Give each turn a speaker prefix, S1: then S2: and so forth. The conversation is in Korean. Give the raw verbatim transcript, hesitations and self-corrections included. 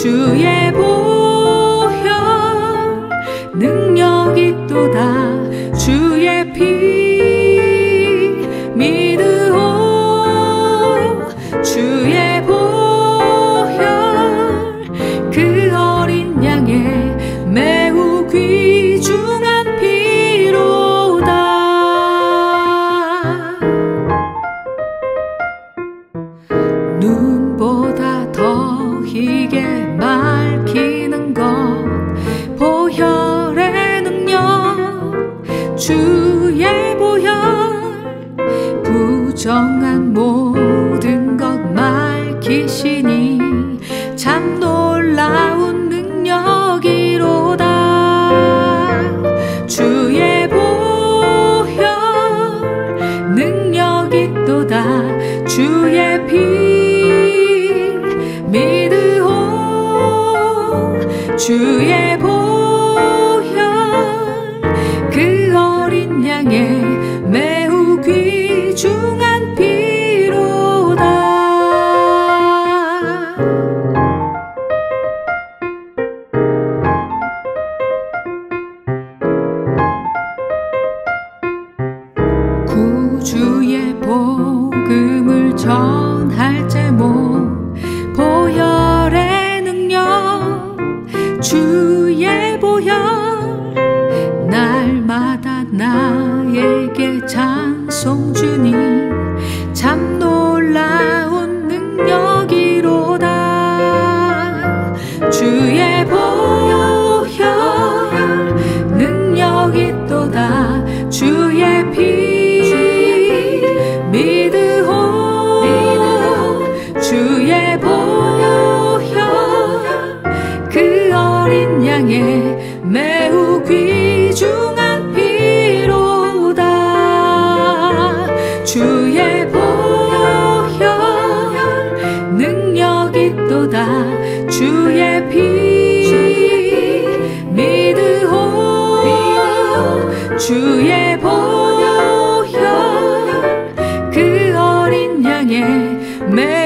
S1: 주의 보혈 능력이 또다 주의 피 믿으오 주의 보혈 그 어린 양의 매우 귀중한 피로다. 눈보다 더 희게 밝히는 것 보혈의 능력 주의 보혈 부정한 모든 것 밝히시니 참 놀라운 능력이로다. 주의 보혈 능력이 또다 주의 피 믿으오 주의 보혈 그 어린 양의 매우 귀중한 피로다. 구주의 복음을 전할 제목 보혈의 능력 주의 보혈 날마다 나에게 찬송 주니 참 놀라운 능력이로다. 주의 보혈 능력이 또다 주의 피 믿으오 주의 보혈 그 어린 양의 매우 귀중한 피로다. 주의 보혈 능력이 또다 주의 피 믿으오 주의 보혈 그 어린 양의 매우